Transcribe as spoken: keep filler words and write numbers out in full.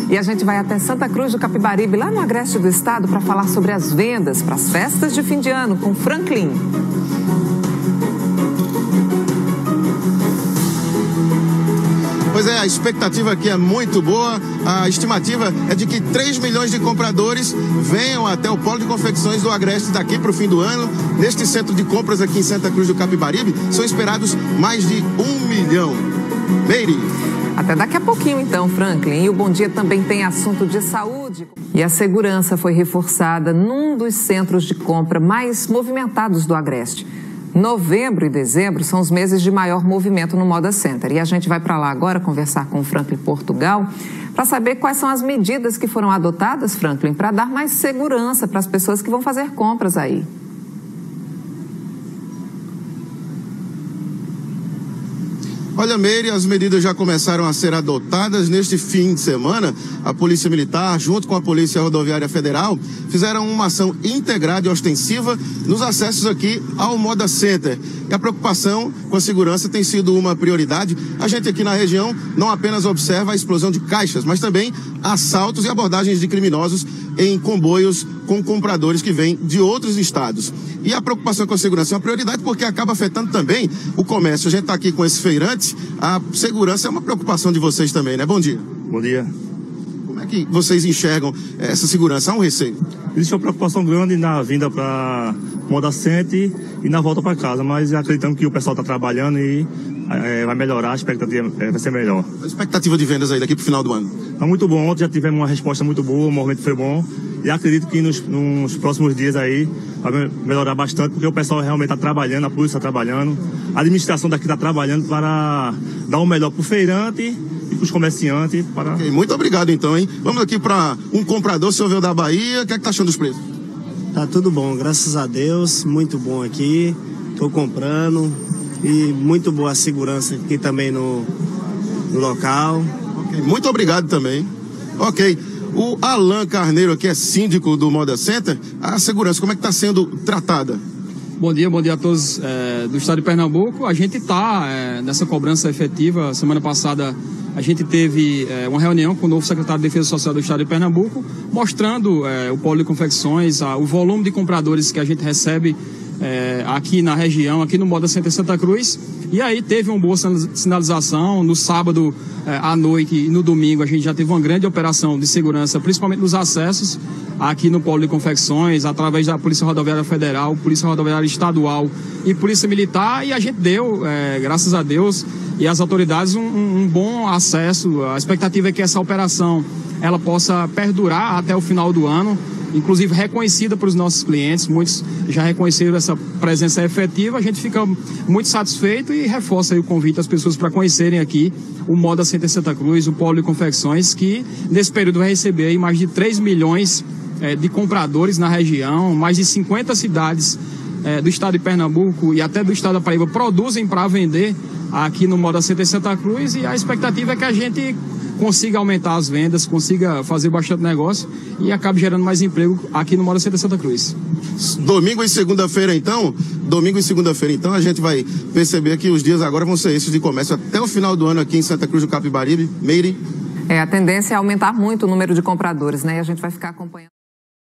E a gente vai até Santa Cruz do Capibaribe, lá no agreste do estado, para falar sobre as vendas para as festas de fim de ano com Franklin. Pois é, a expectativa aqui é muito boa. A estimativa é de que três milhões de compradores venham até o Polo de Confecções do Agreste daqui para o fim do ano. Neste centro de compras aqui em Santa Cruz do Capibaribe, são esperados mais de um milhão. Meire. Até daqui a pouquinho, então, Franklin. E o Bom Dia também tem assunto de saúde. E a segurança foi reforçada num dos centros de compra mais movimentados do Agreste. Novembro e dezembro são os meses de maior movimento no Moda Center. E a gente vai para lá agora conversar com o Franklin Portugal para saber quais são as medidas que foram adotadas, Franklin, para dar mais segurança para as pessoas que vão fazer compras aí. Olha, Meire, as medidas já começaram a ser adotadas. Neste fim de semana, a Polícia Militar, junto com a Polícia Rodoviária Federal, fizeram uma ação integrada e ostensiva nos acessos aqui ao Moda Center. E a preocupação com a segurança tem sido uma prioridade. A gente aqui na região não apenas observa a explosão de caixas, mas também assaltos e abordagens de criminosos em comboios com compradores que vêm de outros estados. E a preocupação com a segurança é uma prioridade porque acaba afetando também o comércio. A gente está aqui com esses feirantes, a segurança é uma preocupação de vocês também, né? Bom dia. Bom dia. Como é que vocês enxergam essa segurança? Há um receio? Existe uma preocupação grande na vinda para Moda Center e na volta para casa, mas acreditamos que o pessoal está trabalhando e é, vai melhorar, a expectativa é, vai ser melhor. A expectativa de vendas aí daqui para o final do ano? Está muito bom, ontem já tivemos uma resposta muito boa, o movimento foi bom e acredito que nos, nos próximos dias aí vai melhorar bastante, porque o pessoal realmente está trabalhando, a polícia está trabalhando, a administração daqui está trabalhando para dar o melhor para o feirante e para os comerciantes. Para... Okay, muito obrigado então, hein? Vamos aqui para um comprador, o senhor veio da Bahia, o que é que tá achando dos preços? Tá tudo bom, graças a Deus, muito bom aqui, tô comprando e muito boa a segurança aqui também no, no local. Okay, muito obrigado também. Ok, o Alan Carneiro aqui é síndico do Moda Center, a segurança, como é que está sendo tratada? Bom dia, bom dia a todos é, do estado de Pernambuco. A gente está é, nessa cobrança efetiva. Semana passada a gente teve é, uma reunião com o novo secretário de Defesa Social do estado de Pernambuco, mostrando é, o polo de confecções, a, o volume de compradores que a gente recebe é, aqui na região, aqui no Moda Center Santa Cruz. E aí teve uma boa sinalização. No sábado é, à noite e no domingo a gente já teve uma grande operação de segurança, principalmente nos acessos aqui no Polo de Confecções, através da Polícia Rodoviária Federal, Polícia Rodoviária Estadual e Polícia Militar, e a gente deu, é, graças a Deus, e as autoridades um, um bom acesso. A expectativa é que essa operação ela possa perdurar até o final do ano, inclusive reconhecida para os nossos clientes, muitos já reconheceram essa presença efetiva. A gente fica muito satisfeito e reforça aí o convite às pessoas para conhecerem aqui o Moda Center Santa Cruz, o Polo de Confecções, que nesse período vai receber aí mais de três milhões é, de compradores na região, mais de cinquenta cidades é, do estado de Pernambuco e até do estado da Paraíba produzem para vender aqui no Moda Center Santa Cruz, e a expectativa é que a gente consiga aumentar as vendas, consiga fazer bastante negócio e acabe gerando mais emprego aqui no Moda Center Santa Cruz. Domingo e segunda-feira, então, domingo e segunda-feira, então, a gente vai perceber que os dias agora vão ser esses de comércio até o final do ano aqui em Santa Cruz do Capibaribe. Meire? É, a tendência é aumentar muito o número de compradores, né? E a gente vai ficar acompanhando.